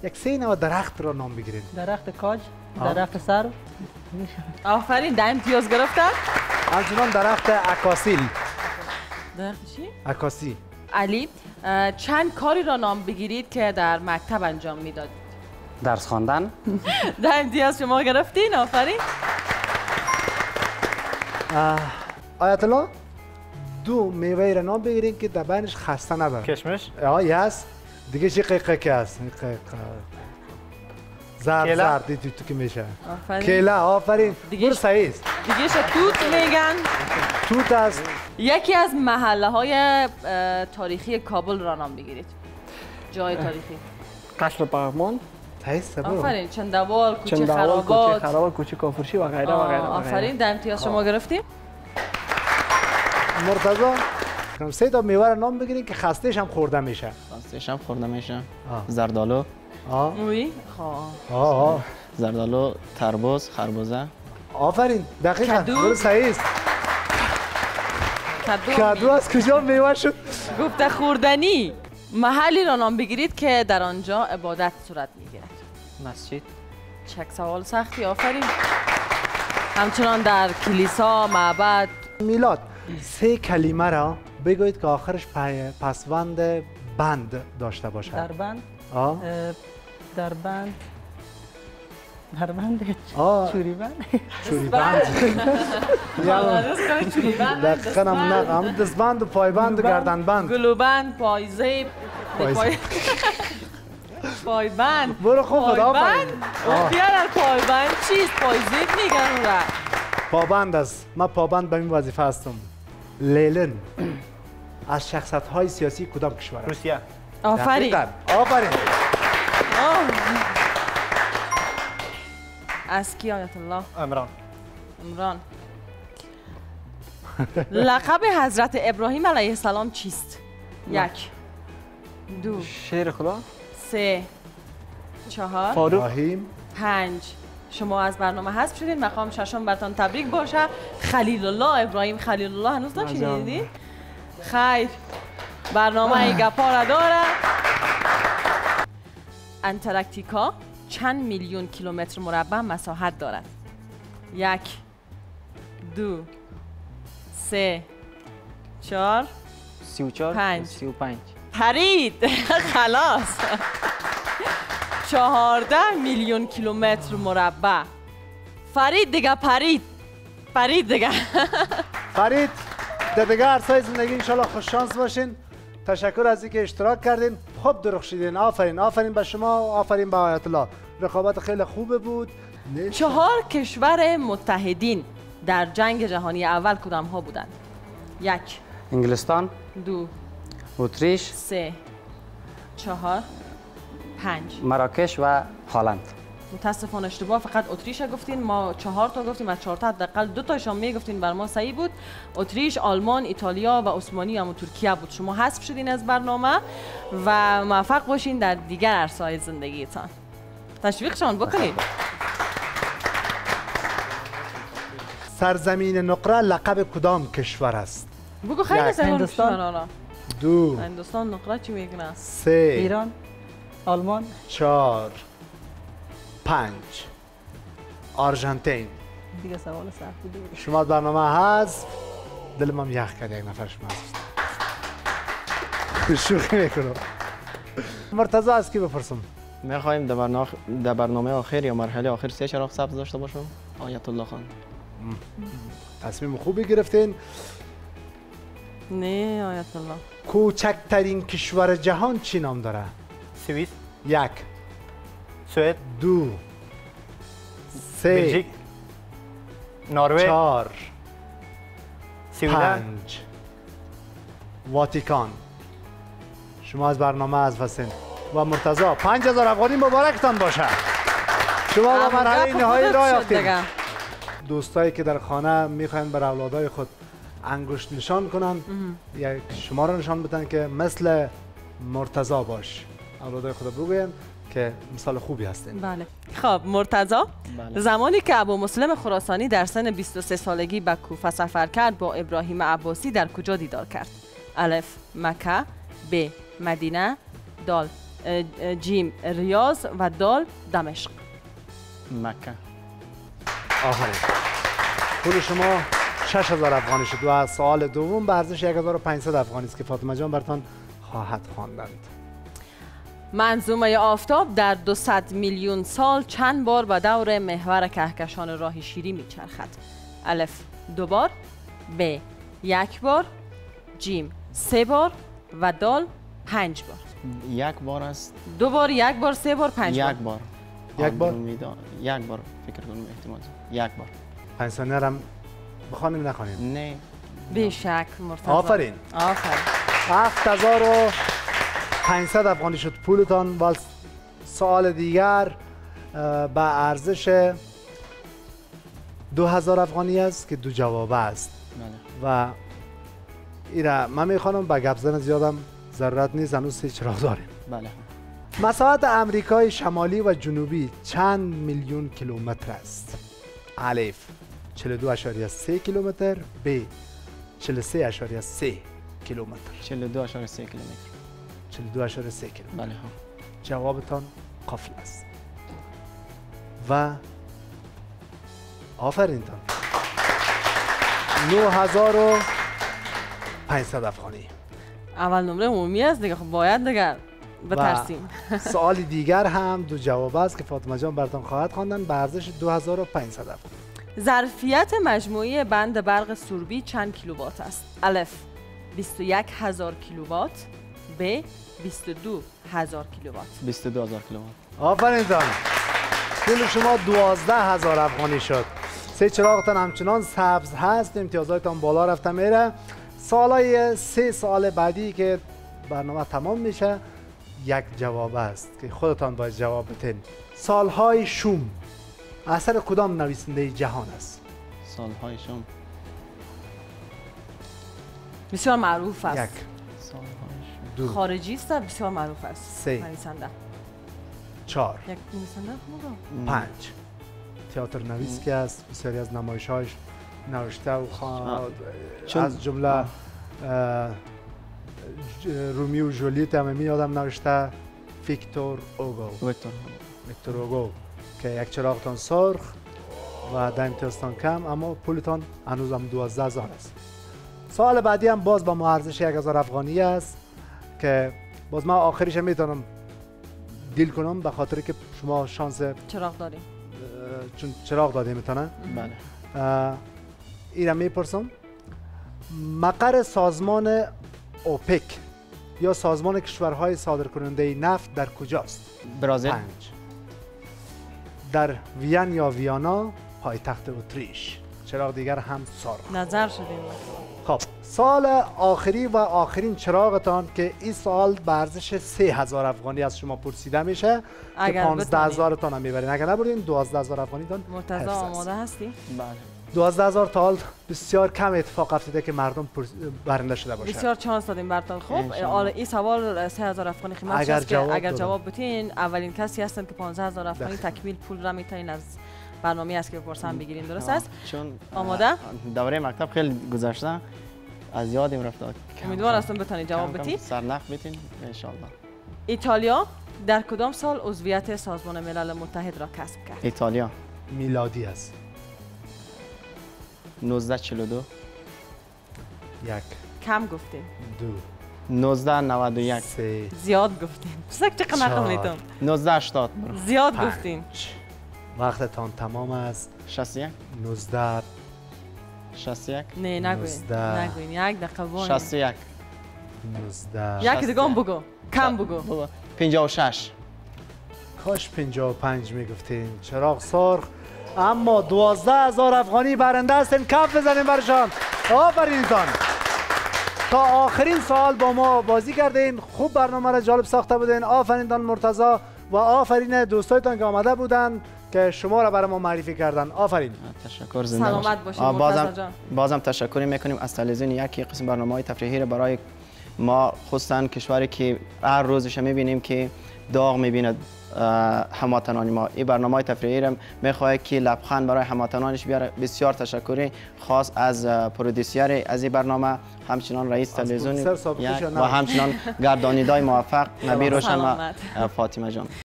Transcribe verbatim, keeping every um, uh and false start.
یک سه نوع درخت را نام بگیرید. درخت کاج، درخت سرو. آفرین، ده امتیاز گرفتن. همچنان درخت اکاسیل. درخت چی؟ اکاسی. علی، چند کاری را نام بگیرید که در مکتب انجام میدادید. درس خواندن. ده امتیاز شما گرفتین. آفرین. آیت الله دو میوه را نام بگیرید که دبنش خسته نداره. کشمش. آه یس. دیگه چی قیقه که هست؟ زرد زرد دیدی تو که میشه. کیله. آفرین. دیگه صحیح. دیگه توت میگن. توت است. یکی از محله های تاریخی کابل را نام بگیرید. جای تاریخی. قصر پغمان. آفرین. چندوال، کوچه چندوال، خرابات. کوچه خرابات، کوچه کافرشی و غیره و غیره. آفرین. ده امتیاز شما گرفتیم. مرتضی کم سه تا میوه را نام بگیرید که خستهش هم خورده میشه. خستهش هم خورده میشه. زردالو. آه. وی. آه. زردالو، تربوز، خربوزه. آفرین. دقیقاً. درست صحیح است. کدو. کدو از کجا میوه شد؟ گفته خوردنی. محلی را نام بگیرید که در آنجا عبادت صورت میگیرد. مسجد. چک سوال سختی. آفرین. همچنان در کلیسا، معبد. میلاد سه کلمه را بگویید که آخرش پسوند بند داشته باشد. در بند. آه. در بند. در بند. آه. چوری بند. چوری بند. دقیقاً هم هم دستبند و پایبند و گردن بند. گلوبند، پایزیب. پایبند. برو خوب خدا پایبند. اختیار پایبند چیست؟ پایزیب میگن اون را. پابند است. من پابند به این وظیفه هستم. لنین از شخصیت های سیاسی کدام کشور است؟ روسیه. آفرین. آفرین. از کی آیت الله؟ عمران. عمران. لقب حضرت ابراهیم علیه السلام چیست؟ یک، دو، شیر خدا. سه، چهار، ابراهیم، پنج. شما از برنامه حذف شدین. مقام ششم براتون تبریک باشه. خلیل الله ابراهیم خلیل الله هنوز نشنیدی؟ خیر. برنامه ای گپا را داره. انتارکتیکا چند میلیون کیلومتر مربع مساحت دارد؟ یک، دو، سه، چهار، سی و چهار، پنج. سی و پنج. پرید. خلاص. چهارده میلیون کیلومتر مربع. فرید دیگه پرید. فرید دیگه. فرید در دیگه عرصه‌های زندگی انشالله خوش شانس باشین. تشکر از اینکه اشتراک کردین. خوب درخشیدین. آفرین. آفرین به شما. آفرین به آیت الله. رقابت خیلی خوبه بود. چهار کشور متحدین در جنگ جهانی اول کدام ها بودند؟ یک، انگلستان. دو، اتریش. سه، چهار، پنج. مراکش و هلند. متاسفانه اشتباه. فقط اتریش گفتین. ما چهار تا گفتیم. از چهار تا حداقل دو تاشون میگفتین بر ما صحیح بود. اتریش، آلمان، ایتالیا و عثمانی و ترکیه بود. شما حذف شدین از برنامه و موفق باشین در دیگر عرصه‌های زندگیتان. تشویقشان بکنید. سرزمین نقره لقب کدام کشور است؟ بگو خیلی سهل. هندوستان. دو. هندوستان نقره چی میگن؟ سه. ایران. آلمان. چهار. پنج. آرژانتین. دیگه سوال سخت بود. شما برنامه هست. دلم هم یخ کرد یک نفر شما هست. شوخی میکنم. مرتضی از کی بپرسم؟ میخوایم در برنامه در برنامه آخر یا مرحله آخر سه چراغ سبز داشته باشم. آیت الله خان. تصمیم خوبی گرفتین. نه آیت الله. کوچکترین کشور جهان چی نام داره؟ سوئیس. یک. سوئد. دو. سه. بلژیک. نروژ. چهار. سویدن. پنج. واتیکان. شما از برنامه از هستین و مرتضی پنج هزار افغانی مبارکتان باشه. شما به مرحله نهایی راه یافتید. دوستایی که در خانه میخواین بر اولادای خود انگشت نشان کنن یا شما را نشان بدن که مثل مرتضی باش. اولادای خود بگوین که مثال خوبی هستین. بله. خب مرتضی، بله. زمانی که ابو مسلم خراسانی در سن بیست و سه سالگی به کوفه سفر کرد با ابراهیم عباسی در کجا دیدار کرد؟ الف مکه، ب مدینه، دال جیم ریاض و دال دمشق. مکه. آفرین. پول شما شش هزار افغانی شد و از سوال دوم به ارزش یک هزار و پانصد افغانی است که فاطمه جان برتان خواهد خواندند. منظومه آفتاب در دویست میلیون سال چند بار به دور محور کهکشان راه شیری میچرخد؟ الف دو بار، ب یک بار، جیم سه بار و دال پنج بار. یک بار است. دو بار، یک بار، سه بار، پنج بار. یک بار. یک بار؟ آندرومیدا. یک بار فکر کنم احتمال. یک بار. پنج ثانیه هم بخوانیم نخوانیم؟ نه. بیشک مرتضی. آفرین. آفرین. هفت هزار و پانصد افغانی شد پولتان. و سوال دیگر به ارزش دو هزار افغانی است که دو جواب است. بله. و ایره من میخوانم به گپ زدن زیادم ضرورت نیست، هنوز سه چراغ داریم. بله. مساحت امریکای شمالی و جنوبی چند میلیون کیلومتر است؟ الف چهل و دو اشاریه سه کیلومتر، ب چهل و سه اشاریه سه کیلومتر. چهل و دو اشاریه سه کیلومتر. چهل و دو اشاریه سه کیلومتر. بله ها. جوابتان قفل است. و آفرین تان. نه هزار و پانصد افغانی. اول نمره عمومی است دیگه، خب باید دیگه بترسیم. سوال دیگر هم دو جواب است که فاطمه جان براتون خواهد خواندن به ارزش دو هزار و پانصد افغانی. ظرفیت مجموعی بند برق سوربی چند کیلووات است؟ الف بیست و یک هزار کیلووات، ب بیست و دو هزار کیلووات. بیست و دو هزار کیلووات. آفرین تان. پول شما دوازده هزار افغانی شد. سه چراغتان همچنان سبز هست، امتیازاتتان بالا رفته میره. سوالای سه سال بعدی که برنامه تمام میشه یک جواب است که خودتان باید جواب بدین. سالهای شوم اثر کدام نویسنده جهان است؟ سالهای شوم بسیار معروف است. یک، سالهای شوم دو، خارجی است، بسیار معروف است. سه، نویسنده. چهار، یک نویسنده خوبه. پنج. تئاتر نویس که است، بسیاری از نمایش‌هایش نوشته و خواند. از جمله اه، ج- رومیو و جولیت هم می آدم نوشته. ویکتور اوگو. ویکتور. ویکتور اوگو که یک چراغتان سرخ و ده امتیازتان کم، اما پولتان هنوز هم دوازده هزار است. سوال بعدی هم باز با ارزش یک هزار افغانی است که باز من آخرش میتونم دیل کنم به خاطر که شما شانس چراغ داریم. اه، چون چراغ داده میتونه. بله. ایرا میپرسم مقر سازمان اوپک یا سازمان کشورهای صادر کننده نفت در کجاست؟ برزیل. پنج. در وین یا ویانا، پایتخت اتریش. چراغ دیگر هم سارخ. نظر شدیم. خب سال آخری و آخرین چراغتان که این سال به ارزش سه هزار افغانی از شما پرسیده میشه که پانزده هزار تان هم میبرین. اگر نبرین دوازده هزار افغانی تان مرتضی آماده هستی؟ بله. دوازده هزار تا حال بسیار کم اتفاق افتاده که مردم پرس... برنده شده باشه. بسیار چانس دادیم برتان. خب انشالله. حالا این سوال سه هزار افغانی قیمت اگر است که جواب اگر دادم. جواب بتین اولین کسی هستن که پانزده هزار افغانی تکمیل پول را میتونین از برنامه است که بپرسن بگیرین. درست است؟ چون آماده؟ دوره مکتب خیلی گذشته از یادم رفته. امیدوار هستم بتونید جواب بدید. سرنخ بتین ان شاء الله. ایتالیا در کدام سال عضویت سازمان ملل متحد را کسب کرد؟ ایتالیا میلادی است. نوزده چهل و دو. یک، کم گفتیم. دو، نوزده نود و یک. سه، زیاد گفتیم. سک چقدر نقل چهار. میتون. نوزده هشتاد. زیاد پنج. گفتیم. وقتتان تمام است. شصت و یک. نوزده، شصت و یک. نه نگوین. نوزده. نگوین. یک دقیقه وای. شصت و یک. نوزده. یک دیگه هم بگو. کم بگو. بابا پنجاه و شش. کاش پنجاه و پنج میگفتین. چراغ سرخ. اما دوازده هزار افغانی برنده هستین. کف بزنین برشان. آفرینتان. تا آخرین سال با ما بازی کردین. خوب برنامه را جالب ساخته بودین. آفرینتان مرتضی و آفرین دوستایتان که آمده بودن که شما را برای ما معرفی کردن. آفرین. تشکر. زنده سلامت باشید. باشید آه، مرتضی بازم جان. بازم تشکر میکنیم از تلویزیون یکی قسم برنامه‌های تفریحی را برای ما خصوصا کشوری که هر روزش میبینیم که داغ میبیند هموطنان ما. این برنامه تفریحی را میخواد که لبخند برای هموطنانش بیاره. بسیار تشکری خاص از پرودوسر از این برنامه، همچنان رئیس تلویزیون و همچنان گردانیدای موفق نبی روشن و فاطمه جان.